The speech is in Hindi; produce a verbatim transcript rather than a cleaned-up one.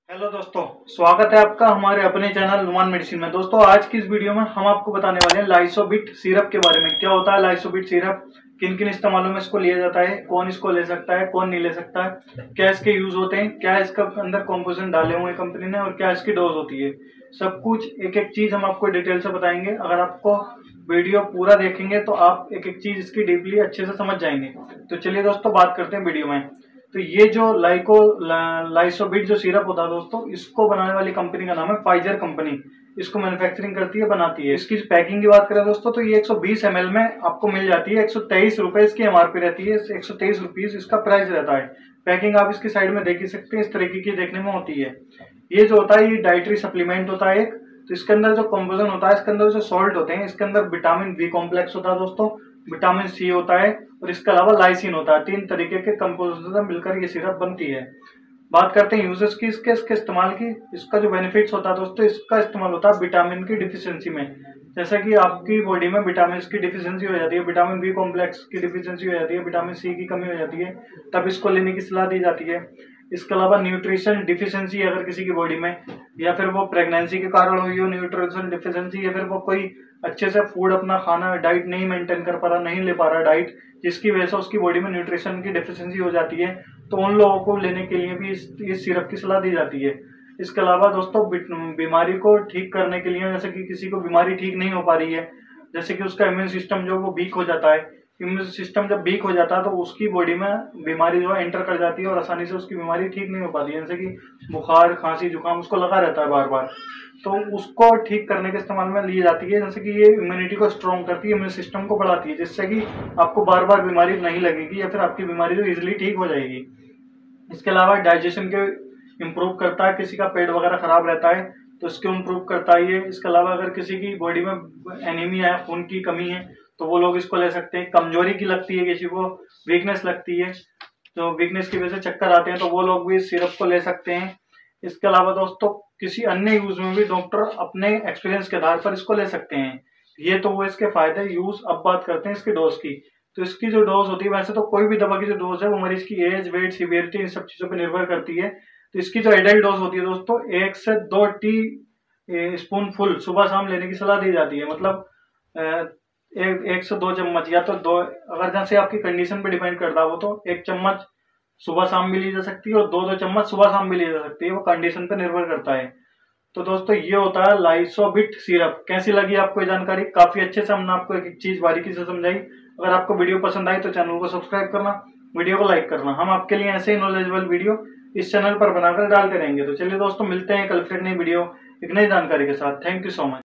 हेलो दोस्तों, स्वागत है आपका हमारे अपने चैनल नुमान मेडिसिन में। दोस्तों आज की इस वीडियो में हम आपको बताने वाले हैं लाइसोबिट सिरप के बारे में। क्या होता है लाइसोबिट सिरप, किन किन इस्तेमालों में इसको लिया जाता है, कौन इसको ले सकता है, कौन नहीं ले सकता है, क्या इसके यूज होते हैं, क्या इसका अंदर कॉम्पोजिशन डाले हुए कंपनी ने और क्या इसकी डोज होती है, सब कुछ एक एक चीज हम आपको डिटेल से बताएंगे। अगर आपको वीडियो पूरा देखेंगे तो आप एक एक चीज इसकी डीपली अच्छे से समझ जाएंगे। तो चलिए दोस्तों बात करते हैं वीडियो में। तो ये जो लाइको ला, लाइसोबिट जो सिरप होता है दोस्तों, इसको बनाने वाली कंपनी का नाम है फाइजर कंपनी। इसको मैन्युफैक्चरिंग करती है, बनाती है। इसकी पैकिंग की बात करें दोस्तों तो ये एक सौ बीस एम एल में आपको मिल जाती है। एक सौ तेईस रुपए इसकी एमआरपी रहती है, एक सौ तेईस रुपीज इसका प्राइस रहता है। पैकिंग आप इसकी साइड में देख ही सकते हैं, इस तरीके की देखने में होती है। ये जो होता है ये डाइटरी सप्लीमेंट होता है एक। तो इसके अंदर जो कॉम्पोजिशन होता है, इसके अंदर जो सॉल्ट होते हैं, इसके अंदर विटामिन बी कॉम्प्लेक्स होता है दोस्तों, विटामिन सी होता है और इसके अलावा लाइसिन होता है। तीन तरीके के कंपोजिशन से मिलकर ये सिरप बनती है। बात करते हैं यूजेस की, इसके इसके इस्तेमाल की। इसका जो बेनिफिट्स होता है दोस्तों, इसका इस्तेमाल होता है विटामिन की डिफिशियंसी में। जैसे कि आपकी बॉडी में विटामिन की डिफिशियंसी हो जाती है, विटामिन बी कॉम्प्लेक्स की डिफिशियंसी हो जाती है, विटामिन सी की कमी हो जाती है, तब इसको लेने की सलाह दी जाती है। इसके अलावा न्यूट्रिशन डिफिशियंसी अगर किसी की बॉडी में, या फिर वो प्रेगनेंसी के कारण हुई हो न्यूट्रिशन डिफिशियंसी, या फिर वो कोई अच्छे से फूड अपना खाना डाइट नहीं मेंटेन कर पा रहा, नहीं ले पा रहा डाइट, जिसकी वजह से उसकी बॉडी में न्यूट्रिशन की डिफिशियंसी हो जाती है, तो उन लोगों को लेने के लिए भी इस, इस सिरप की सलाह दी जाती है। इसके अलावा दोस्तों बीमारी को ठीक करने के लिए, जैसे कि किसी को बीमारी ठीक नहीं हो पा रही है, जैसे कि उसका इम्यून सिस्टम जो वो वीक हो जाता है, इम्यून सिस्टम जब वीक हो जाता है तो उसकी बॉडी में बीमारी जो है एंटर कर जाती है और आसानी से उसकी बीमारी ठीक नहीं हो पाती है। जैसे कि बुखार, खांसी, जुकाम उसको लगा रहता है बार बार, तो उसको ठीक करने के इस्तेमाल में ली जाती है। जैसे कि ये इम्यूनिटी को स्ट्रॉन्ग करती है, इम्यून सिस्टम को बढ़ाती है, जिससे कि आपको बार बार बीमारी नहीं लगेगी या फिर आपकी बीमारी जो इजिली ठीक हो जाएगी। इसके अलावा डाइजेशन के इम्प्रूव करता है, किसी का पेट वगैरह खराब रहता है तो इसको इम्प्रूव करता है ये। इसके अलावा अगर किसी की बॉडी में एनीमिया है, खून की कमी है, तो वो लोग इसको ले सकते हैं। कमजोरी की लगती है, किसी को वीकनेस लगती है, तो वीकनेस की वजह से चक्कर आते हैं, तो वो लोग भी इस सिरप को ले सकते हैं। इसके अलावा दोस्तों किसी अन्य यूज में भी डॉक्टर अपने एक्सपीरियंस के आधार पर इसको ले सकते हैं। ये तो वो इसके फायदे यूज। अब बात करते हैं इसकी डोज की। तो इसकी जो डोज होती है, वैसे तो कोई भी दवा की जो डोज है वो मरीज की एज, वेट, सीवियरिटी, इन सब चीजों पर निर्भर करती है। तो इसकी जो एडल्ट डोज होती है दोस्तों, एक से दो टी स्पून फुल सुबह शाम लेने की सलाह दी जाती है। मतलब एक, एक से दो चम्मच, या तो दो, अगर जैसे आपकी कंडीशन पे डिपेंड करता है वो, तो एक चम्मच सुबह शाम भी ली जा सकती है और दो दो चम्मच सुबह शाम भी ली जा सकती है, वो कंडीशन पे निर्भर करता है। तो दोस्तों ये होता है लाइसोबिट सिरप। कैसी लगी आपको ये जानकारी? काफी अच्छे से हमने आपको एक एक चीज बारीकी से समझाई। अगर आपको वीडियो पसंद आई तो चैनल को सब्सक्राइब करना, वीडियो को लाइक करना। हम आपके लिए ऐसे ही नॉलेजेबल वीडियो इस चैनल पर बनाकर डालते रहेंगे। तो चलिए दोस्तों, मिलते हैं कल फिर नई वीडियो एक नई जानकारी के साथ। Thank you so much.